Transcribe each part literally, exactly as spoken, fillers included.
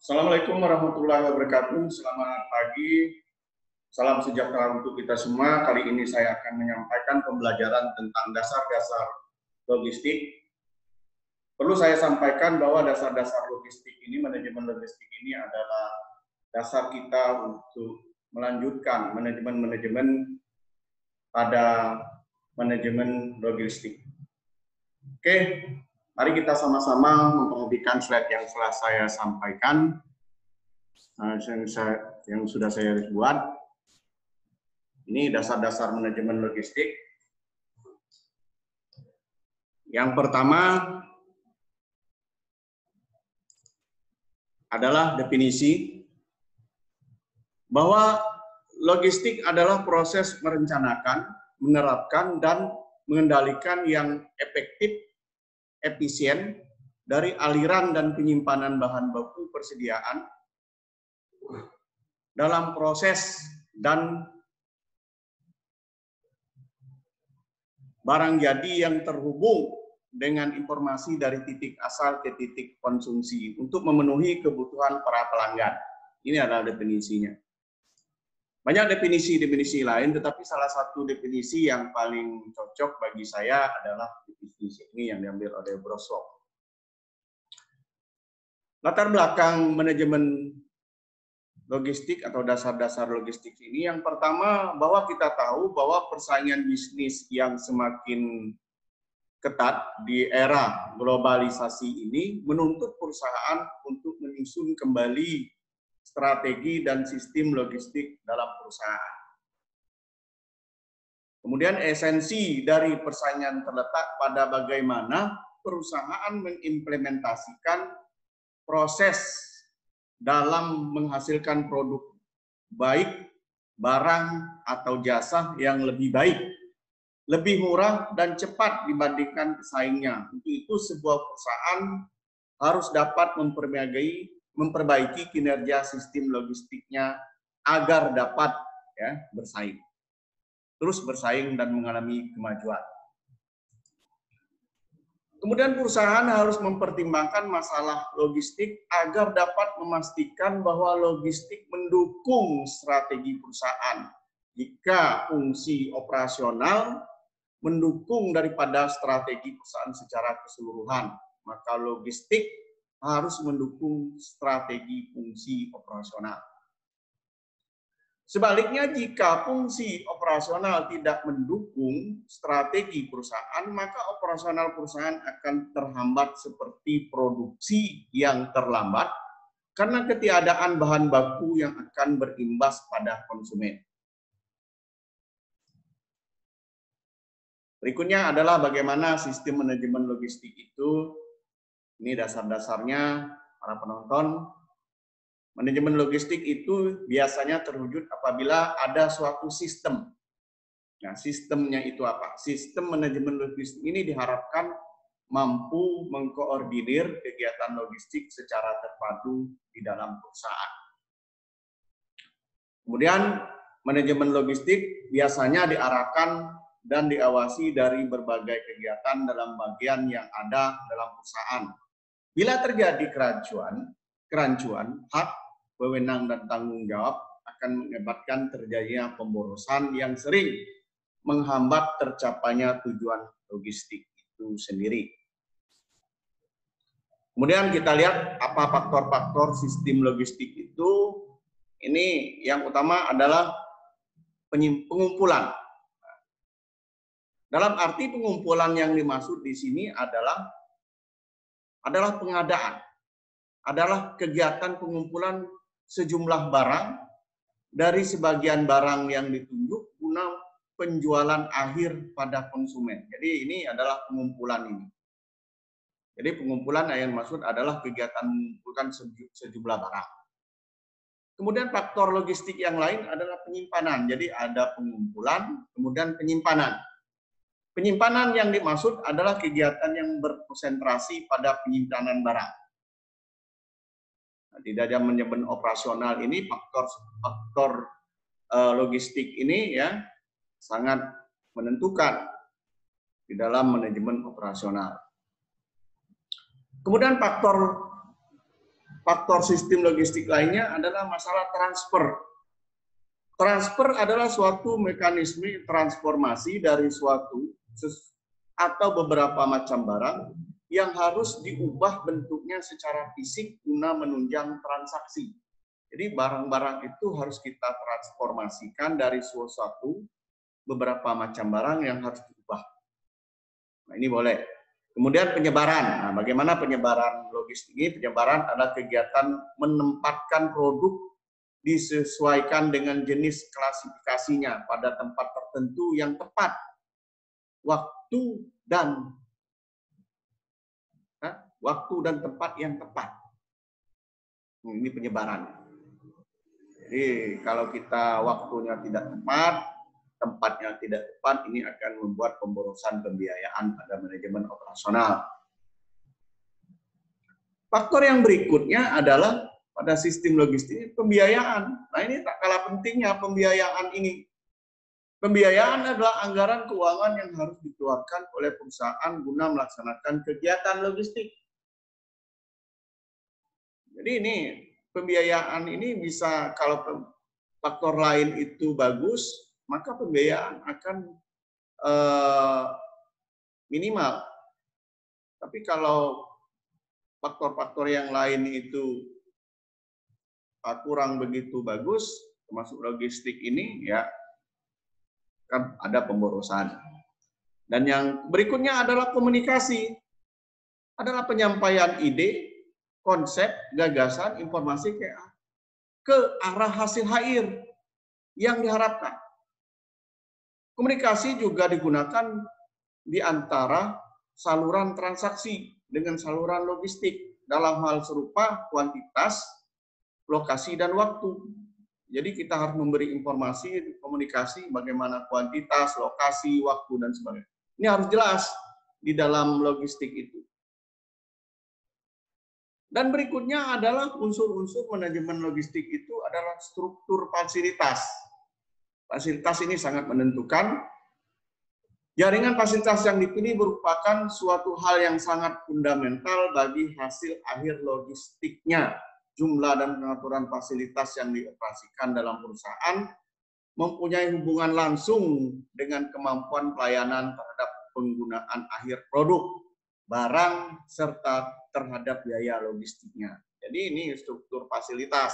Assalamualaikum warahmatullahi wabarakatuh. Selamat pagi. Salam sejahtera untuk kita semua. Kali ini saya akan menyampaikan pembelajaran tentang dasar-dasar logistik. Perlu saya sampaikan bahwa dasar-dasar logistik ini, manajemen logistik ini adalah dasar kita untuk melanjutkan manajemen-manajemen pada manajemen logistik. Oke, mari kita sama-sama memperhatikan slide yang telah saya sampaikan, yang, saya, yang sudah saya buat. Ini dasar-dasar manajemen logistik. Yang pertama adalah definisi bahwa logistik adalah proses merencanakan, menerapkan, dan mengendalikan yang efektif, efisien dari aliran dan penyimpanan bahan baku persediaan dalam proses dan barang jadi yang terhubung dengan informasi dari titik asal ke titik konsumsi untuk memenuhi kebutuhan para pelanggan. Ini adalah definisinya. Banyak definisi-definisi lain, tetapi salah satu definisi yang paling cocok bagi saya adalah definisi ini yang diambil oleh Broslow. Latar belakang manajemen logistik atau dasar-dasar logistik ini, yang pertama bahwa kita tahu bahwa persaingan bisnis yang semakin ketat di era globalisasi ini menuntut perusahaan untuk menyusun kembali strategi dan sistem logistik dalam perusahaan. Kemudian esensi dari persaingan terletak pada bagaimana perusahaan mengimplementasikan proses dalam menghasilkan produk baik, barang atau jasa yang lebih baik, lebih murah dan cepat dibandingkan pesaingnya. Untuk itu sebuah perusahaan harus dapat memperbaiki, memperbaiki kinerja sistem logistiknya agar dapat ya, bersaing. Terus bersaing dan mengalami kemajuan. Kemudian perusahaan harus mempertimbangkan masalah logistik agar dapat memastikan bahwa logistik mendukung strategi perusahaan. Jika fungsi operasional mendukung daripada strategi perusahaan secara keseluruhan, maka logistik harus mendukung strategi fungsi operasional. Sebaliknya, jika fungsi operasional tidak mendukung strategi perusahaan, maka operasional perusahaan akan terhambat seperti produksi yang terlambat karena ketiadaan bahan baku yang akan berimbas pada konsumen. Berikutnya adalah bagaimana sistem manajemen logistik itu. Ini dasar-dasarnya para penonton. Manajemen logistik itu biasanya terwujud apabila ada suatu sistem. Nah, sistemnya itu apa? Sistem manajemen logistik ini diharapkan mampu mengkoordinir kegiatan logistik secara terpadu di dalam perusahaan. Kemudian, manajemen logistik biasanya diarahkan dan diawasi dari berbagai kegiatan dalam bagian yang ada dalam perusahaan. Bila terjadi kerancuan, kerancuan, hak, wewenang, dan tanggung jawab akan mengakibatkan terjadinya pemborosan yang sering menghambat tercapainya tujuan logistik itu sendiri. Kemudian kita lihat apa faktor-faktor sistem logistik itu. Ini yang utama adalah pengumpulan. Dalam arti pengumpulan yang dimaksud di sini adalah adalah pengadaan, adalah kegiatan pengumpulan sejumlah barang dari sebagian barang yang ditunjuk guna penjualan akhir pada konsumen. Jadi ini adalah pengumpulan ini. Jadi pengumpulan yang maksud adalah kegiatan mengumpulkan sejumlah barang. Kemudian faktor logistik yang lain adalah penyimpanan. Jadi ada pengumpulan, kemudian penyimpanan. Penyimpanan yang dimaksud adalah kegiatan yang berkonsentrasi pada penyimpanan barang. Nah, di dalam manajemen operasional ini faktor-faktor uh, logistik ini ya sangat menentukan di dalam manajemen operasional. Kemudian faktor faktor sistem logistik lainnya adalah masalah transfer. Transfer adalah suatu mekanisme transformasi dari suatu atau beberapa macam barang yang harus diubah bentuknya secara fisik guna menunjang transaksi. Jadi barang-barang itu harus kita transformasikan dari suatu beberapa macam barang yang harus diubah. Nah, ini boleh. Kemudian penyebaran. Nah, bagaimana penyebaran logistik ini? Penyebaran adalah kegiatan menempatkan produk disesuaikan dengan jenis klasifikasinya pada tempat tertentu yang tepat, waktu dan nah, waktu dan tempat yang tepat. Ini penyebaran. Jadi kalau kita waktunya tidak tepat, tempatnya tidak tepat, ini akan membuat pemborosan pembiayaan pada manajemen operasional. Faktor yang berikutnya adalah pada sistem logistik pembiayaan. Nah, ini tak kalah pentingnya pembiayaan ini. Pembiayaan adalah anggaran keuangan yang harus dikeluarkan oleh perusahaan guna melaksanakan kegiatan logistik. Jadi ini pembiayaan ini bisa, kalau faktor lain itu bagus, maka pembiayaan akan eh, minimal. Tapi kalau faktor-faktor yang lain itu kurang begitu bagus, termasuk logistik ini, ya kan ada pemborosan. Dan yang berikutnya adalah komunikasi, adalah penyampaian ide, konsep, gagasan, informasi ke, ke arah hasil akhir yang diharapkan. Komunikasi juga digunakan di antara saluran transaksi dengan saluran logistik. Dalam hal serupa, kuantitas, lokasi, dan waktu. Jadi kita harus memberi informasi, komunikasi, bagaimana kuantitas, lokasi, waktu, dan sebagainya. Ini harus jelas di dalam logistik itu. Dan berikutnya adalah unsur-unsur manajemen logistik itu adalah struktur fasilitas. Fasilitas ini sangat menentukan. Jaringan fasilitas yang dipilih merupakan suatu hal yang sangat fundamental bagi hasil akhir logistiknya. Jumlah dan pengaturan fasilitas yang dioperasikan dalam perusahaan mempunyai hubungan langsung dengan kemampuan pelayanan terhadap penggunaan akhir produk, barang, serta terhadap biaya logistiknya. Jadi ini struktur fasilitas.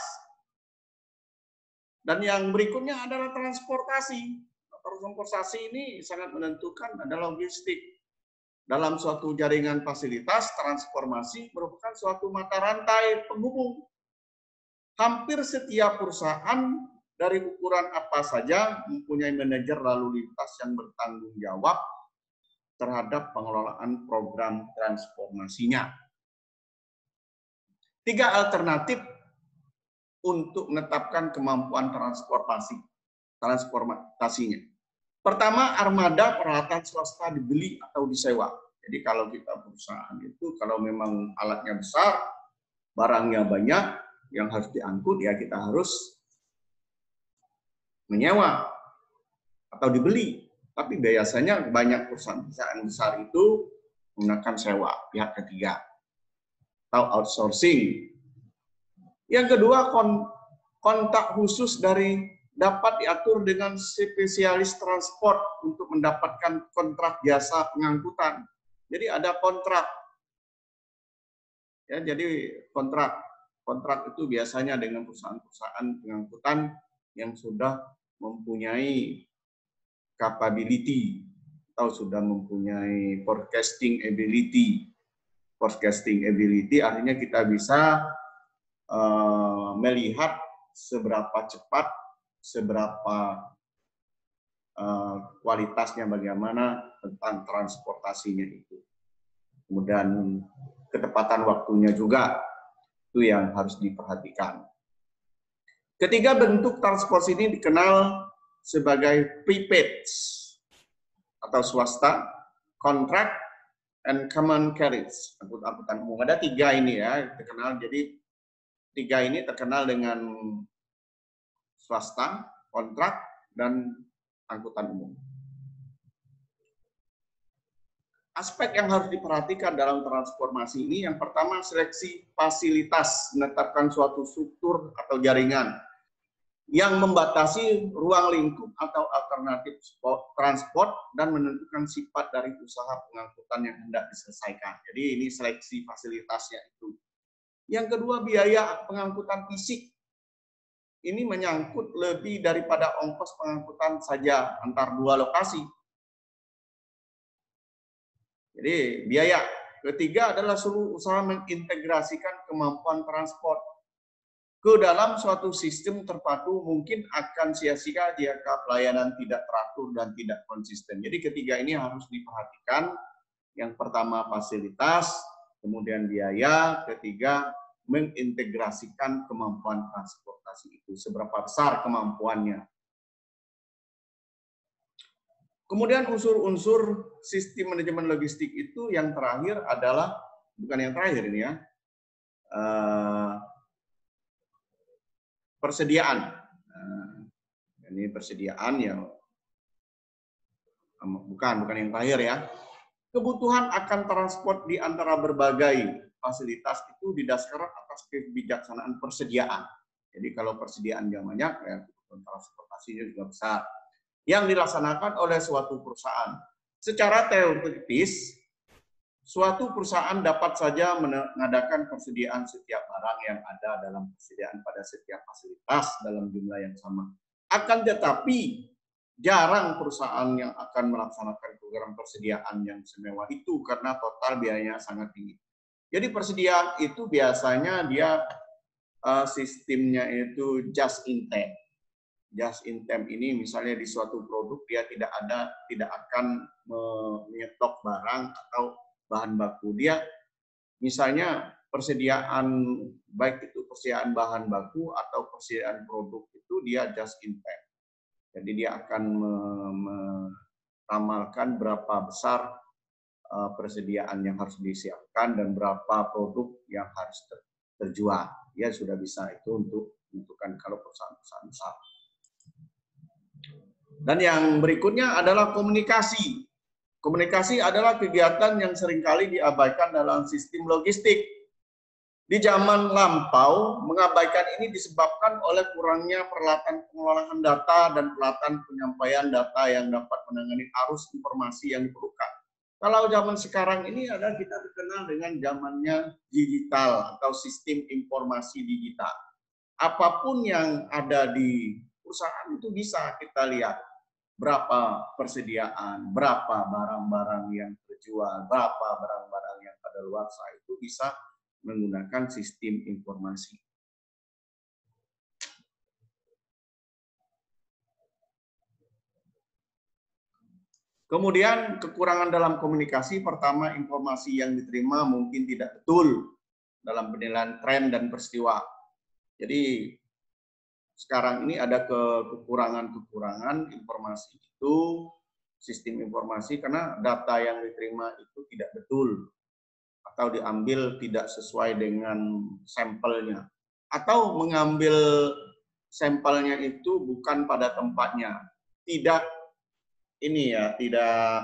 Dan yang berikutnya adalah transportasi. Transportasi ini sangat menentukan adalah logistik. Dalam suatu jaringan fasilitas, transformasi merupakan suatu mata rantai penghubung. Hampir setiap perusahaan dari ukuran apa saja mempunyai manajer lalu lintas yang bertanggung jawab terhadap pengelolaan program transformasinya. Tiga alternatif untuk menetapkan kemampuan transportasi, transformasinya. Pertama, armada peralatan swasta dibeli atau disewa. Jadi kalau kita perusahaan itu, kalau memang alatnya besar, barangnya banyak, yang harus diangkut, ya kita harus menyewa atau dibeli. Tapi biasanya banyak perusahaan-perusahaan besar itu menggunakan sewa, pihak ketiga, atau outsourcing. Yang kedua, kontak khusus dari dapat diatur dengan spesialis transport untuk mendapatkan kontrak jasa pengangkutan. Jadi ada kontrak. Ya, jadi kontrak. Kontrak itu biasanya dengan perusahaan-perusahaan pengangkutan yang sudah mempunyai capability atau sudah mempunyai forecasting ability. Forecasting ability artinya kita bisa uh, melihat seberapa cepat, seberapa uh, kualitasnya, bagaimana tentang transportasinya itu. Kemudian ketepatan waktunya juga itu yang harus diperhatikan. Ketiga, bentuk transportasi ini dikenal sebagai prepaid atau swasta, contract, and common carriage, angkutan umum. Ada tiga ini ya terkenal. Jadi tiga ini terkenal dengan swasta, kontrak, dan angkutan umum. aspek yang harus diperhatikan dalam transformasi ini, yang pertama seleksi fasilitas, menetapkan suatu struktur atau jaringan yang membatasi ruang lingkup atau alternatif transport dan menentukan sifat dari usaha pengangkutan yang hendak diselesaikan. Jadi ini seleksi fasilitasnya itu. Yang kedua, biaya pengangkutan fisik. Ini menyangkut lebih daripada ongkos pengangkutan saja antar dua lokasi. Jadi biaya. Ketiga adalah seluruh usaha mengintegrasikan kemampuan transport ke dalam suatu sistem terpadu, mungkin akan sia-sia jika pelayanan tidak teratur dan tidak konsisten. Jadi ketiga ini harus diperhatikan. Yang pertama fasilitas, kemudian biaya, ketiga mengintegrasikan kemampuan transportasi itu, seberapa besar kemampuannya. Kemudian unsur-unsur sistem manajemen logistik itu yang terakhir adalah, bukan yang terakhir ini ya, uh, persediaan. Nah, ini persediaan ya, bukan bukan yang terakhir ya. Kebutuhan akan transport di antara berbagai fasilitas itu didasarkan atas kebijaksanaan persediaan. Jadi kalau persediaannya banyak, ya kebutuhan transportasinya juga besar. Yang dilaksanakan oleh suatu perusahaan. Secara teoritis, suatu perusahaan dapat saja mengadakan persediaan setiap barang yang ada dalam persediaan pada setiap fasilitas dalam jumlah yang sama. Akan tetapi, jarang perusahaan yang akan melaksanakan program persediaan yang semewah itu karena total biayanya sangat tinggi. Jadi persediaan itu biasanya dia uh, sistemnya itu just in time. Just in time ini misalnya di suatu produk dia tidak ada, tidak akan menyetok barang atau bahan baku. Dia misalnya persediaan, baik itu persediaan bahan baku atau persediaan produk itu dia just in time. Jadi dia akan meramalkan berapa besar persediaan yang harus disiapkan dan berapa produk yang harus terjual. Dia sudah bisa itu untuk menentukan kalau perusahaan-perusahaan besar. Dan yang berikutnya adalah komunikasi. Komunikasi adalah kegiatan yang seringkali diabaikan dalam sistem logistik. Di zaman lampau, mengabaikan ini disebabkan oleh kurangnya peralatan pengolahan data dan peralatan penyampaian data yang dapat menangani arus informasi yang diperlukan. Kalau zaman sekarang ini adalah kita dikenal dengan zamannya digital atau sistem informasi digital. Apapun yang ada di perusahaan itu bisa kita lihat. Berapa persediaan, berapa barang-barang yang terjual, berapa barang-barang yang kadaluarsa, itu bisa menggunakan sistem informasi. Kemudian kekurangan dalam komunikasi, pertama informasi yang diterima mungkin tidak betul dalam penilaian tren dan peristiwa. Jadi sekarang ini ada kekurangan-kekurangan informasi itu, sistem informasi, karena data yang diterima itu tidak betul atau diambil tidak sesuai dengan sampelnya, atau mengambil sampelnya itu bukan pada tempatnya, tidak ini ya, tidak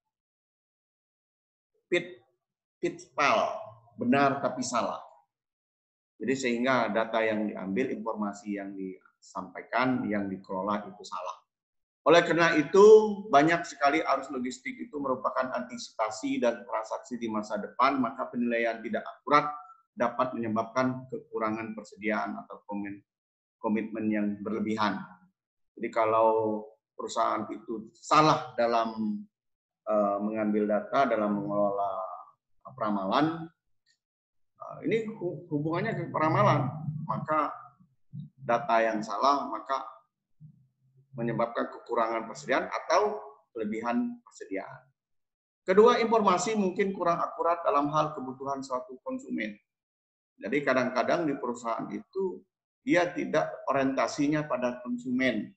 fit fit file, benar tapi salah. Jadi sehingga data yang diambil, informasi yang disampaikan, yang dikelola itu salah. Oleh karena itu, banyak sekali arus logistik itu merupakan antisipasi dan transaksi di masa depan, maka penilaian tidak akurat dapat menyebabkan kekurangan persediaan atau komitmen yang berlebihan. Jadi kalau perusahaan itu salah dalam uh, mengambil data, dalam mengelola peramalan, ini hubungannya ke peramalan, maka data yang salah maka menyebabkan kekurangan persediaan atau kelebihan persediaan. Kedua, informasi mungkin kurang akurat dalam hal kebutuhan suatu konsumen. Jadi kadang-kadang di perusahaan itu dia tidak orientasinya pada konsumen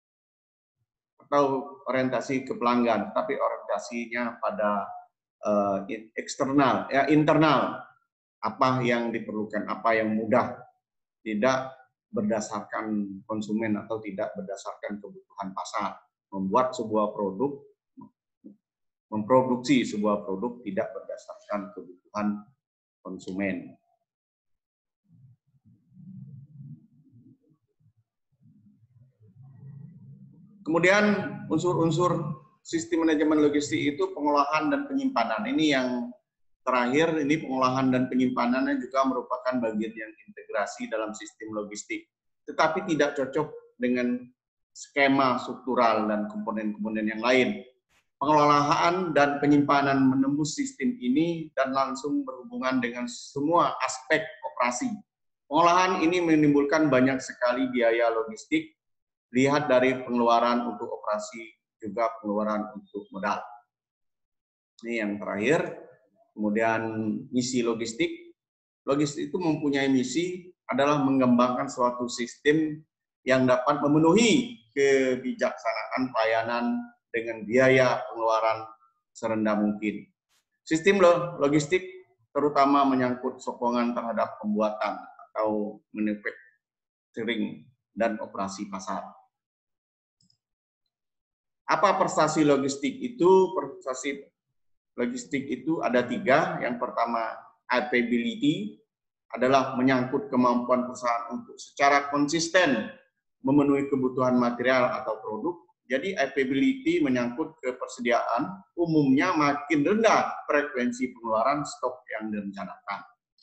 atau orientasi ke pelanggan, tapi orientasinya pada uh, eksternal, ya internal. Apa yang diperlukan, apa yang mudah, tidak berdasarkan konsumen atau tidak berdasarkan kebutuhan pasar. Membuat sebuah produk memproduksi sebuah produk tidak berdasarkan kebutuhan konsumen. Kemudian unsur-unsur sistem manajemen logistik itu pengolahan dan penyimpanan. Ini yang terakhir, ini pengolahan dan penyimpanannya juga merupakan bagian yang integrasi dalam sistem logistik. Tetapi tidak cocok dengan skema struktural dan komponen-komponen yang lain. Pengelolaan dan penyimpanan menembus sistem ini dan langsung berhubungan dengan semua aspek operasi. Pengolahan ini menimbulkan banyak sekali biaya logistik, lihat dari pengeluaran untuk operasi, juga pengeluaran untuk modal. Ini yang terakhir. Kemudian misi logistik. Logistik itu mempunyai misi adalah mengembangkan suatu sistem yang dapat memenuhi kebijaksanaan pelayanan dengan biaya pengeluaran serendah mungkin. Sistem logistik terutama menyangkut sokongan terhadap pembuatan atau manufacturing dan operasi pasar. Apa prestasi logistik itu? Prestasi logistik itu ada tiga. Yang pertama, capability, adalah menyangkut kemampuan perusahaan untuk secara konsisten memenuhi kebutuhan material atau produk. Jadi capability menyangkut kepersediaan, umumnya makin rendah frekuensi pengeluaran stok yang direncanakan.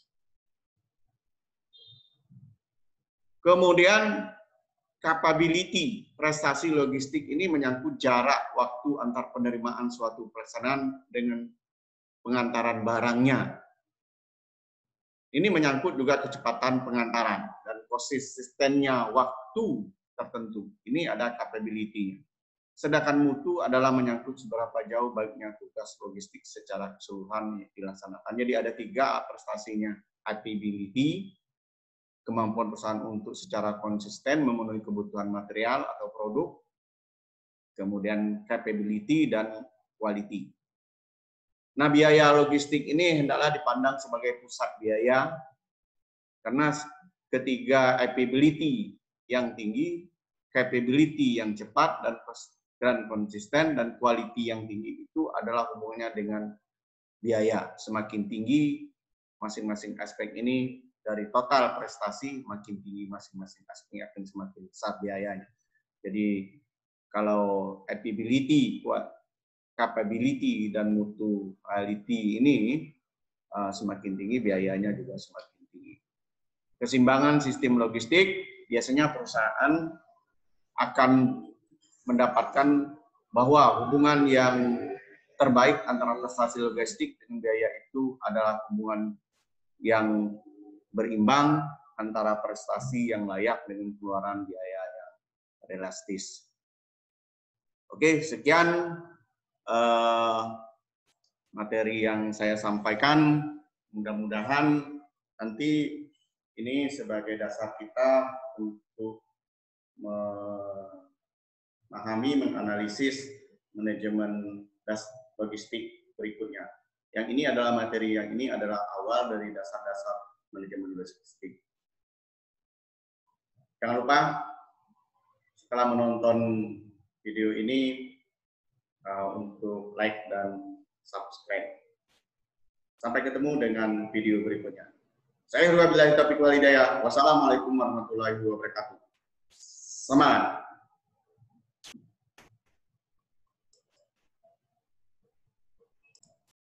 Kemudian capability, prestasi logistik ini menyangkut jarak waktu antar penerimaan suatu pesanan dengan pengantaran barangnya. Ini menyangkut juga kecepatan pengantaran dan konsistennya waktu tertentu. Ini ada capability. Sedangkan mutu adalah menyangkut seberapa jauh baiknya tugas logistik secara keseluruhan dilaksanakan. Jadi ada tiga prestasinya, capability, kemampuan perusahaan untuk secara konsisten memenuhi kebutuhan material atau produk, kemudian capability dan quality. Nah, biaya logistik ini hendaklah dipandang sebagai pusat biaya, karena ketiga capability yang tinggi, capability yang cepat dan dan konsisten, dan quality yang tinggi itu adalah hubungannya dengan biaya. Semakin tinggi masing-masing aspek ini, dari total prestasi makin tinggi masing-masing aspek akan semakin besar biayanya. Jadi kalau capability, capability dan mutuality ini uh, semakin tinggi, biayanya juga semakin tinggi. Keseimbangan sistem logistik, biasanya perusahaan akan mendapatkan bahwa hubungan yang terbaik antara prestasi logistik dengan biaya itu adalah hubungan yang berimbang antara prestasi yang layak dengan pengeluaran biaya yang realistis. Oke, sekian uh, materi yang saya sampaikan. Mudah-mudahan nanti ini sebagai dasar kita untuk memahami, menganalisis manajemen logistik berikutnya. Yang ini adalah materi yang ini adalah awal dari dasar-dasar manajemen logistik. Jangan lupa setelah menonton video ini uh, untuk like dan subscribe. Sampai ketemu dengan video berikutnya. Saya Wabillahi taufiq wal hidayah. Wassalamualaikum warahmatullahi wabarakatuh. Semangat.